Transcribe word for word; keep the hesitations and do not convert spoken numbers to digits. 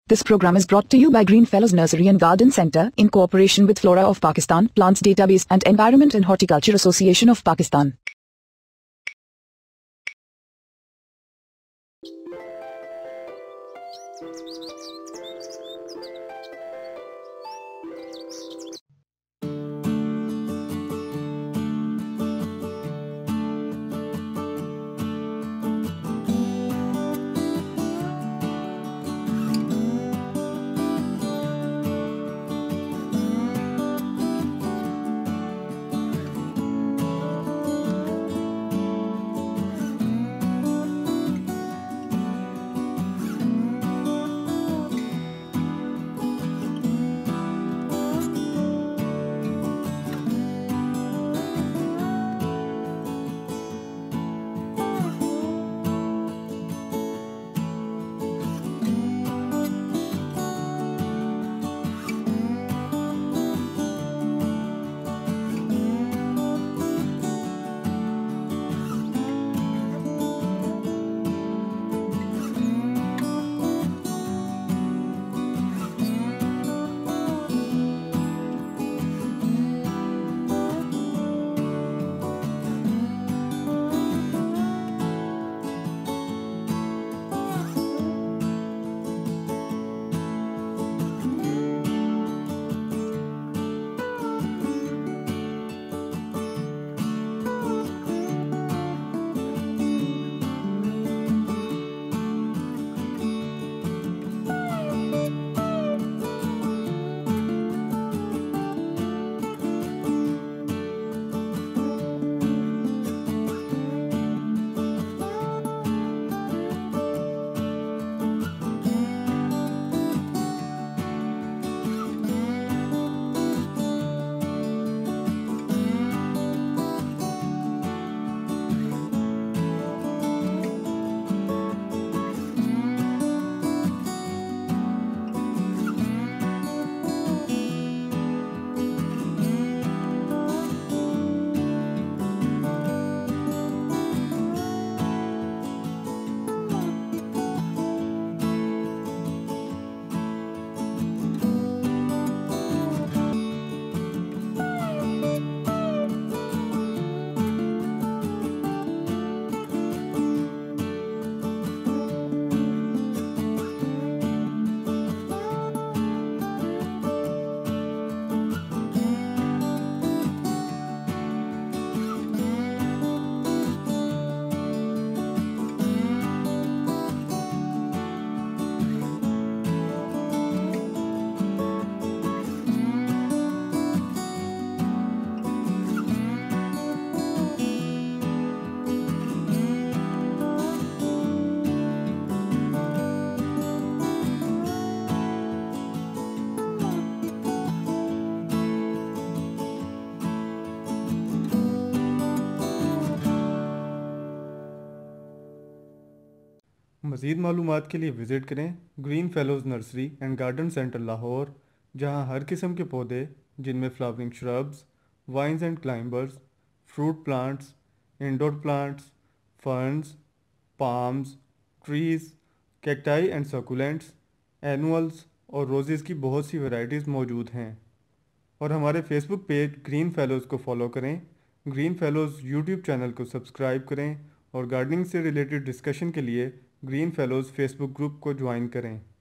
This program is brought to you by Greenfellows Nursery and Garden Center in cooperation with Flora of Pakistan, Plants Database and Environment and Horticulture Association of Pakistan. मज़ीद मालूमात के लिए visit करें Green Fellows nursery and garden centre Lahore, जहां हर किस्म के पौधे जिनमें flowering shrubs, vines and climbers, fruit plants, indoor plants, ferns, palms, trees, cacti and succulents, annuals और रोज़ेज़ की बहुत सी वैरायटीज़ मौजूद हैं। और हमारे फेसबुक पेज ग्रीन फेलोज़ को फॉलो करें, ग्रीन फेलोज़ यूट्यूब चैनल को सब्सक्राइब करें और गार्डनिंग से रिलेटेड डिस्कशन के लिए ग्रीन फेलोज़ फेसबुक ग्रुप को ज्वाइन करें।